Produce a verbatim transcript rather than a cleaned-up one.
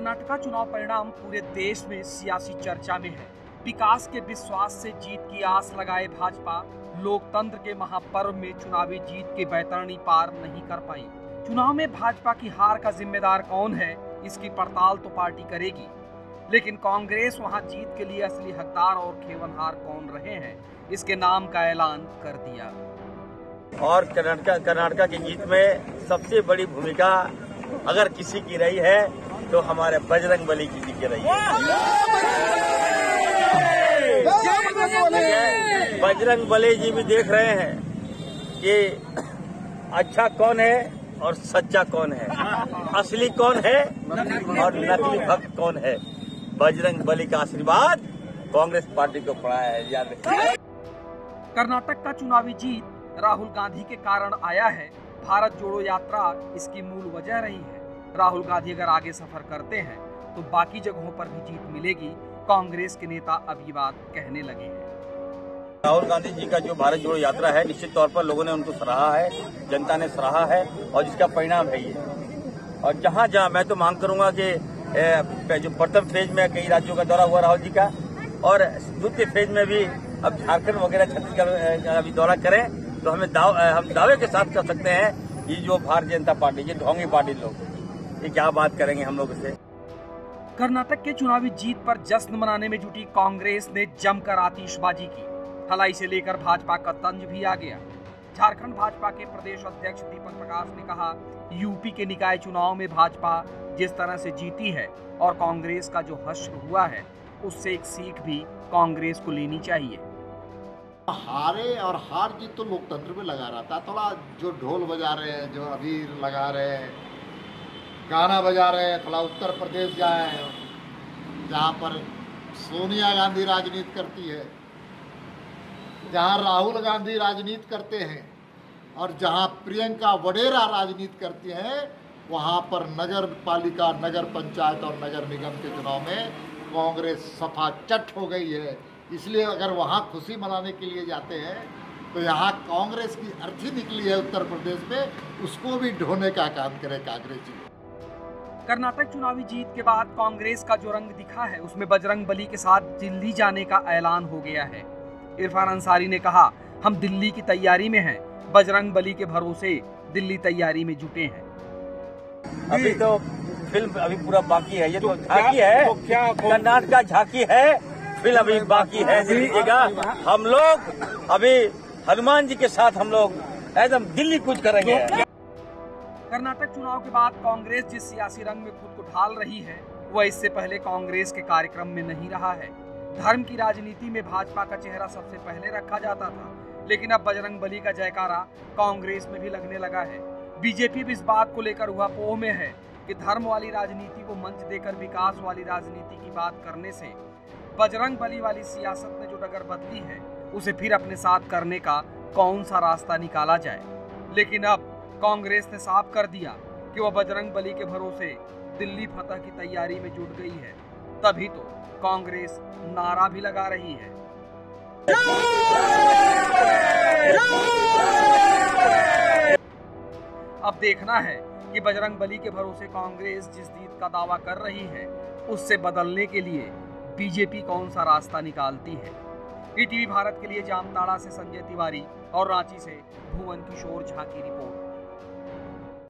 कर्नाटका चुनाव परिणाम पूरे देश में सियासी चर्चा में है। विकास के विश्वास से जीत की आस लगाए भाजपा लोकतंत्र के महापर्व में चुनावी जीत की बैतरणी पार नहीं कर पाई। चुनाव में भाजपा की हार का जिम्मेदार कौन है, इसकी पड़ताल तो पार्टी करेगी, लेकिन कांग्रेस वहां जीत के लिए असली हकदार और खेवनहार कौन रहे हैं, इसके नाम का ऐलान कर दिया। और कर्नाटका कर्नाटका की जीत में सबसे बड़ी भूमिका अगर किसी की रही है तो हमारे बजरंगबली की जी की रही है। बजरंगबली जी भी देख रहे हैं कि अच्छा कौन है और सच्चा कौन है, असली कौन है और नकली भक्त कौन है। बजरंगबली का आशीर्वाद कांग्रेस पार्टी को पड़ा है, याद रखिए। कर्नाटक का चुनावी जीत राहुल गांधी के कारण आया है। भारत जोड़ो यात्रा इसकी मूल वजह रही है। राहुल गांधी अगर आगे सफर करते हैं तो बाकी जगहों पर भी जीत मिलेगी, कांग्रेस के नेता अब ये बात कहने लगे हैं। राहुल गांधी जी का जो भारत जोड़ो यात्रा है, निश्चित तौर पर लोगों ने उनको सराहा है, जनता ने सराहा है और जिसका परिणाम है ये। और जहां जहां मैं तो मांग करूंगा कि जो प्रथम फेज में कई राज्यों का दौरा हुआ राहुल जी का, और द्वितीय फेज में भी अब झारखंड वगैरह छत्तीसगढ़ अभी दौरा करें तो हमें दाव, हम दावे के साथ कर सकते हैं ये जो भारतीय जनता पार्टी, ये ढोंगी पार्टी लोग, ये क्या बात करेंगे हम लोग से। कर्नाटक के चुनावी जीत पर जश्न मनाने में जुटी कांग्रेस ने जमकर आतिशबाजी की। हलाई से लेकर भाजपा का तंज भी आ गया। झारखंड भाजपा के प्रदेश अध्यक्ष दीपक प्रकाश ने कहा, यूपी के निकाय चुनाव में भाजपा जिस तरह से जीती है और कांग्रेस का जो हश्र हुआ है, उससे एक सीख भी कांग्रेस को लेनी चाहिए। हारे और हार जीत तो लोकतंत्र में लगा रहता है। थोड़ा जो ढोल बजा रहे हैं, जो अबीर लगा रहे हैं, गाना बजा रहे हैं, थोड़ा उत्तर प्रदेश जाए जहाँ पर सोनिया गांधी राजनीति करती है, जहाँ राहुल गांधी राजनीति करते हैं और जहाँ प्रियंका वडेरा राजनीति करती हैं, वहाँ पर नगर पालिका, नगर पंचायत और नगर निगम के चुनाव में कांग्रेस सफा चट हो गई है। इसलिए अगर वहाँ खुशी मनाने के लिए जाते हैं तो यहाँ कांग्रेस की अर्थी निकली है उत्तर प्रदेश में, उसको भी ढोने का काम करे कांग्रेस जी। कर्नाटक चुनावी जीत के बाद कांग्रेस का जो रंग दिखा है, उसमें बजरंगबली के साथ दिल्ली जाने का ऐलान हो गया है। इरफान अंसारी ने कहा, हम दिल्ली की तैयारी में हैं, बजरंगबली के भरोसे दिल्ली तैयारी में जुटे हैं। अभी तो फिल्म अभी पूरा बाकी है, ये तो झांकी है, तो क्या कर्नाटक झांकी है, फिल्म अभी बाकी है। देखिएगा, हम लोग अभी हनुमान जी के साथ हम लोग एकदम दिल्ली कूच करेंगे। कर्नाटक चुनाव के बाद कांग्रेस जिस सियासी रंग में खुद को ढाल रही है, वह इससे पहले कांग्रेस के कार्यक्रम में नहीं रहा है। धर्म की राजनीति में भाजपा का चेहरा सबसे पहले रखा जाता था, लेकिन अब बजरंगबली का जयकारा कांग्रेस में भी लगने लगा है। बीजेपी भी इस बात को लेकर हुआ पोह में है कि धर्म वाली राजनीति को मंच देकर विकास वाली राजनीति की बात करने से बजरंगबली वाली सियासत ने जो डगर बदली है, उसे फिर अपने साथ करने का कौन सा रास्ता निकाला जाए। लेकिन अब कांग्रेस ने साफ कर दिया कि वह बजरंगबली के भरोसे दिल्ली फतह की तैयारी में जुट गई है। तभी तो कांग्रेस नारा भी लगा रही है। अब देखना है कि बजरंगबली के भरोसे कांग्रेस जिस जीत का दावा कर रही है, उससे बदलने के लिए बीजेपी कौन सा रास्ता निकालती है। ईटीवी भारत के लिए जामताड़ा से संजय तिवारी और रांची से भुवन किशोर झा की रिपोर्ट।